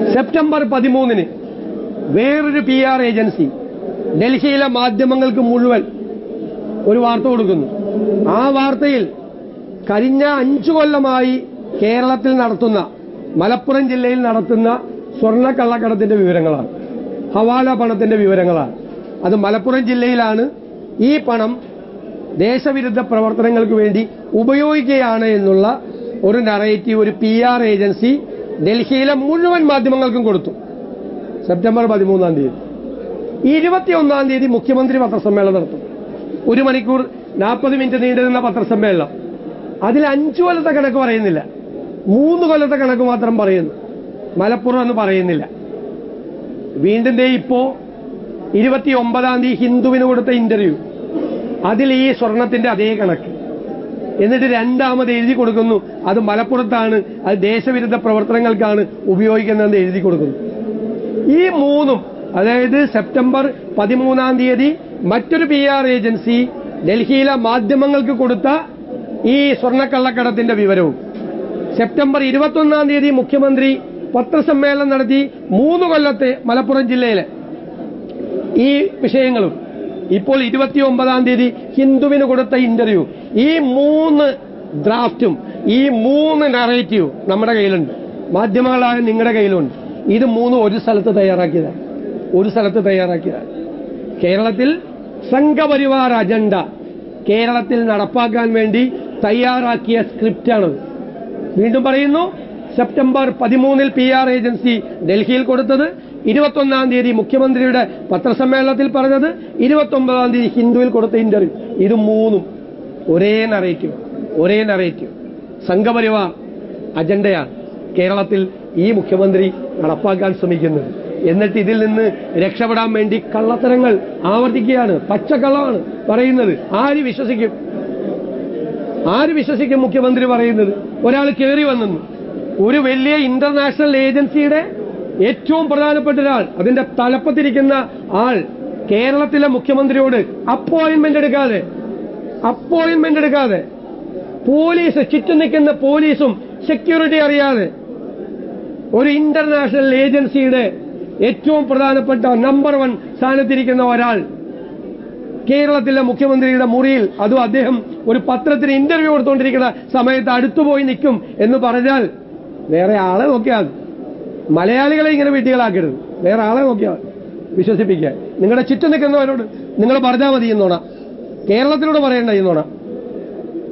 September 13 വേറൊരു PR agency ഡൽഹിയിലെ മാധ്യമങ്ങൾക്ക് മുഴുവൻ ഒരു വാർത്ത കൊടുക്കുന്നു. ആ വാർത്തയിൽ കഴിഞ്ഞ 5 കൊല്ലമായി കേരളത്തിൽ നടത്തുന്ന, മലപ്പുറം ജില്ലയിൽ നടത്തുന്ന സ്വർണ്ണക്കള്ളക്കടത്തിന്റെ വിവരങ്ങളാണ്, ഹവാല പണത്തിന്റെ വിവരങ്ങളാണ്. അത് മലപ്പുറം ജില്ലയിലാണ് ഈ പണം ദേശവിരുദ്ധ പ്രവർത്തനങ്ങൾക്ക് വേണ്ടി ഉപയോഗിക്കുകയാണ് എന്നുള്ള ഒരു നറേറ്റീവ് ഒരു PR ഏജൻസി ഡൽഹിയിലെ മുഴുവൻ മാധ്യമങ്ങൾക്കും കൊടുത്തു. സെപ്റ്റംബർ 13-ാം തീയതി. 21-ാം തീയതി മുഖ്യമന്ത്രി പത്രസമ്മേളനം നടത്തും. 1 മണിക്കൂർ 40 മിനിറ്റ് നീണ്ടുനിന്ന പത്രസമ്മേളനം. അതിൽ 5 കൊല്ലത്തെ കണക്ക് പറയുന്നില്ല, 3 കൊല്ലത്തെ കണക്ക് മാത്രം പറയുന്നു. മലപ്പുറം എന്ന് പറയുന്നില്ല. വീണ്ടും ഇപ്പോ 29-ാം തീയതി ഹിന്ദുവിന് കൊടുത്ത ഇന്റർവ്യൂ, അതിൽ ഈ സ്വർണത്തിന്റെ അതേ കണക്ക്. എന്നിട്ട് രണ്ടാമത് എഴുതി കൊടുക്കുന്നു അത് മലപ്പുറത്താണ്, അത് ദേശവിരുദ്ധ പ്രവർത്തനങ്ങൾക്കാണ് ഉപയോഗിക്കുന്നതെന്ന് എഴുതി കൊടുക്കുന്നു. ഈ മൂന്നും, അതായത് സെപ്റ്റംബർ 13-ാം തീയതി മറ്റൊരു PR ഏജൻസി ഡൽഹിയിലെ മാധ്യമങ്ങൾക്ക് കൊടുത്ത ഈ സ്വർണ്ണക്കള്ളക്കടത്തിന്റെ വിവരവും, സെപ്റ്റംബർ 21-ാം തീയതി മുഖ്യമന്ത്രി പത്രസമ്മേളനം നടത്തി 3 കൊല്ലത്തെ മലപ്പുറം ജില്ലയിലെ ഈ വിഷയങ്ങളും, ഇപ്പോൾ 29-ാം തീയതി ഹിന്ദുവിന് കൊടുത്ത ഇന്റർവ്യൂ, ഈ 3 ഡ്രാഫ്റ്റും ഈ 3 നറേറ്റീവും നമ്മുടെ കയ്യിലുണ്ട്, മാധ്യമങ്ങളായ നിങ്ങളുടെ കയ്യിലുണ്ട്. ഇത് 3 ഒരു സ്ഥലത്ത് തയ്യാറാക്കിയതാണ്. കേരളത്തിൽ സംഘപരിവാർ അജണ്ട കേരളത്തിൽ നടപ്പാക്കാൻ വേണ്ടി തയ്യാറാക്കിയ സ്ക്രിപ്റ്റാണത്. വീണ്ടും പറയുന്നു, സെപ്റ്റംബർ 13-ൽ PR ഏജൻസി ഡൽഹിയിൽ കൊടുത്തത്, 21-ാം തീയതി മുഖ്യമന്ത്രിയുടെ പത്രസമ്മേളനത്തിൽ പറഞ്ഞത്, 29-ാം തീയതി ഹിന്ദുവിൽ കൊടുത്ത ഇന്റർവ്യൂ, ഇത് 3ഉം ഒരേ നറേറ്റീവ്. സംഘപരിവാർ അജണ്ടയാണ് കേരളത്തിൽ ഈ മുഖ്യമന്ത്രി നടപ്പാക്കാൻ ശ്രമിക്കുന്നത്. എന്നിട്ട് ഇതിൽ നിന്ന് രക്ഷപ്പെടാൻ വേണ്ടി കള്ളത്തരങ്ങൾ ആവർത്തിക്കുകയാണ്, പച്ചക്കള്ളമാണ് പറയുന്നത്. ആര് വിശ്വസിക്കും മുഖ്യമന്ത്രി പറയുന്നത്? ഒരാൾ കയറി വന്നു, ഒരു വലിയ ഇന്റർനാഷണൽ ഏജൻസിയുടെ ഏറ്റവും പ്രധാനപ്പെട്ട ഒരാൾ, അതിന്റെ തലപ്പത്തിരിക്കുന്ന ആൾ കേരളത്തിലെ മുഖ്യമന്ത്രിയോട് അപ്പോയിന്റ്മെന്റ് എടുക്കാതെ പോലീസ്, ചുറ്റും നിൽക്കുന്ന പോലീസും സെക്യൂരിറ്റി അറിയാതെ ഒരു ഇന്റർനാഷണൽ ഏജൻസിയുടെ ഏറ്റവും പ്രധാനപ്പെട്ട നമ്പർ 1 സ്ഥാനത്തിരിക്കുന്ന ഒരാൾ കേരളത്തിലെ മുഖ്യമന്ത്രിയുടെ മുറിയിൽ, അതും അദ്ദേഹം ഒരു പത്രത്തിന് ഇന്റർവ്യൂ കൊടുത്തുകൊണ്ടിരിക്കുന്ന സമയത്ത് അടുത്തുപോയി നിൽക്കും എന്ന് പറഞ്ഞാൽ വേറെ ആളെ നോക്കിയാൽ, മലയാളികളെ ഇങ്ങനെ വീട്ടികളാക്കരുത്, വേറെ ആളെ നോക്കിയാൽ വിശ്വസിപ്പിക്കാൻ. നിങ്ങളുടെ ചുറ്റും നിൽക്കുന്നവരോട് നിങ്ങൾ പറഞ്ഞാൽ മതി എന്നോണ, കേരളത്തിലൂടെ പറയേണ്ട എന്നോണ.